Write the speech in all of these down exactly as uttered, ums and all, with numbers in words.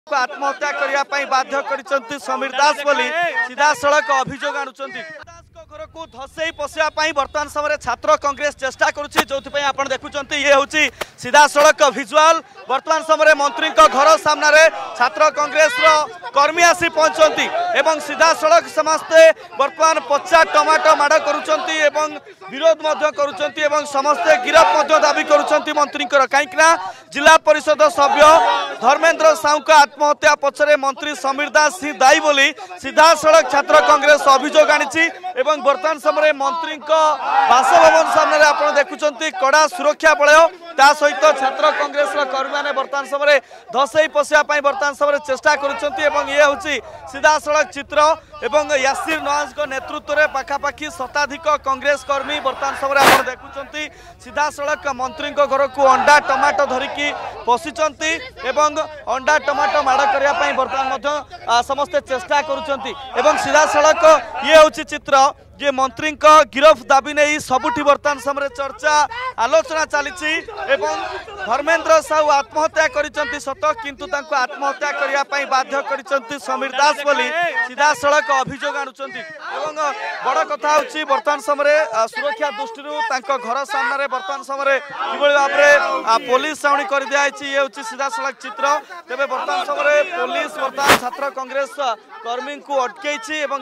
को आत्महत्या करने बाध्य कर समीर दास बोली सीधा सड़क अभियोग आणुचंती। घर को धसई पशिया बर्तमान समय छात्र कांग्रेस चेष्टा करुच्ची जो आप देखुं ये हूँ सीधा सड़क भिजुआल। बर्तमान समय मंत्री घर सामने छात्र कांग्रेस कर्मी आसी पहुंचती एवं सीधा सड़क समस्ते बर्तमान पचा टमाटो माड़ करुंच विरोध करुंच समस्ते गिरफ दाबी करुंच मंत्री कहीं जिला परिषद सभ्य धर्मेंद्र साहू आत्महत्या पछरे मंत्री समीर दास ही दायी बोली सीधा सड़क छात्र कांग्रेस अभियोग आनी। बर्तमान समय मंत्री बासभवन सामने आप देखुं कड़ा सुरक्षा बलय ता सहित छात्र कांग्रेस कर्मी मैंने बर्तमान समय धसई पशिया बर्तमान समय चेष्टा करुँच ये हूँ सीधा सड़क चित्र एवं यासिर नवाज नेतृत्व में पाखापाखि शताधिक कांग्रेस कर्मी बर्तमान समय आप देखुं सीधा सड़क मंत्री घर को अंडा टमाटो धरिकी पशिचंती एवं अंडा टमाटो माड़ करने बर्तमान समस्ते चेष्टा करुँच सीधा सड़क ये हूँ चित्र जे मंत्री गिरफ दाबी नहीं सबुठी बर्तमान समय चर्चा आलोचना चली धर्मेंद्र साहू आत्महत्या करिसंती सत किंतु तांको आत्महत्या करने बाध्य करिसंती समीर दास बोली सीधा सड़क अभियोग आणुचंती। एवं बड़ कथा होची बर्तमान समय सुरक्षा दृष्टि घर सामने बर्तमान समय किभଳି भाव पुलिस छाउणी कर दिया ये हूँ सीधा सड़क चित्र। तेरे बर्तमान समय पुलिस बर्तमान छात्र कांग्रेस कर्मी को अटकई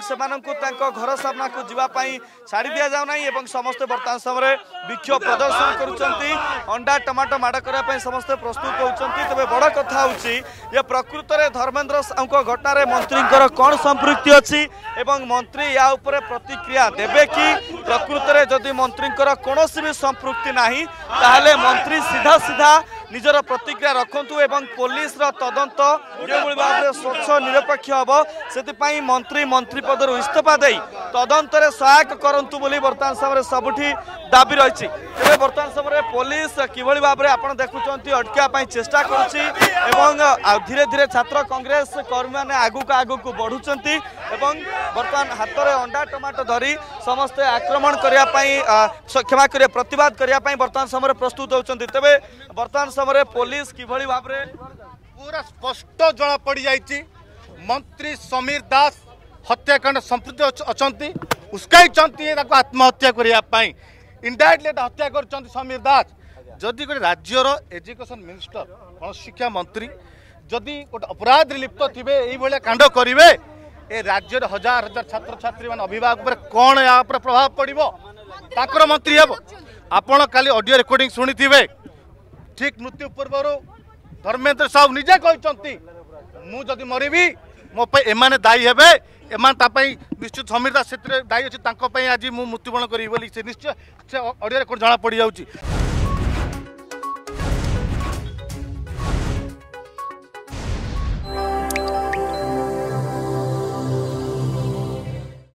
घर सामना को जीवाई छाड़ी दि जाऊ ना समस्ते बर्तमान समय विक्षोभ प्रदर्शन करुँच अंडा टमाटो माड़ करने समस्ते प्रस्तुत होती। तेज बड़ कथा हूँ प्रकृत में धर्मेंद्र साहू घटना मंत्री कौन संपृक्ति अच्छी एवं मंत्री या उपरे प्रतिक्रिया देवे कि प्रकृत में जदि मंत्री कौन भी संपृक्ति नहीं ताहले मंत्री सीधा सीधा निजर प्रतिक्रिया रखु एवं पुलिस तदंत जो भाव में स्वच्छ निरपेक्ष हम से मंत्री मंत्री पदर इस्तीफा दे तदंत सहायक करंतु बोली बर्तमान समय सबुठी दाबी रही। तेरे बर्तमान समय पुलिस किभଳି भाव में आपड़ देखुं अटकापी चेष्टा करुच्ची धीरे धीरे छात्र कांग्रेस कर्मी मैंने आगुक आगुक बढ़ुंट बर्तमान हाथ में अंडा टमाटो धरी समस्ते आक्रमण करने क्षमा कर प्रतिवाद करने बर्तमान समय प्रस्तुत होती। तेरे बर्तमान समय पुलिस किभଳି भाव में पूरा स्पष्ट जना पड़ जाइए मंत्री समीर दास हत्याकांड संपृक्त अच्छा उसकई आत्महत्या करने इनडायरेक्टली हत्या कर समीर दास जदि गोटे राज्यर एजुकेशन मिनिस्टर गण शिक्षा मंत्री जदि गोटे अपराध लिप्त थे ये कांड करेंगे ए राज्य हजार हजार छात्र छात्री मान अभिभावक पर कौन या प्रभाव पड़ो ताकर मंत्री हे आपण काली ऑडियो रिकॉर्डिंग शुणी थे ठीक मृत्यु पूर्व धर्मेंद्र साहू निजे कहते मुझे मरबी मो एमाने दायी हे एमान निश्चित समीर दास दायी अच्छी आज मृत्युवरण करी निश्चय ऑडियो रिकॉर्ड जना पड़ जाऊँगी।